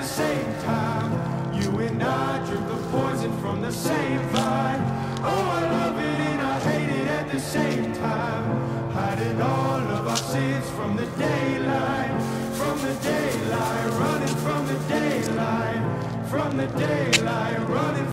same time. You and I drink the poison from the same vine. Oh, I love it and I hate it at the same time. Hiding all of our sins from the daylight, running from the daylight, running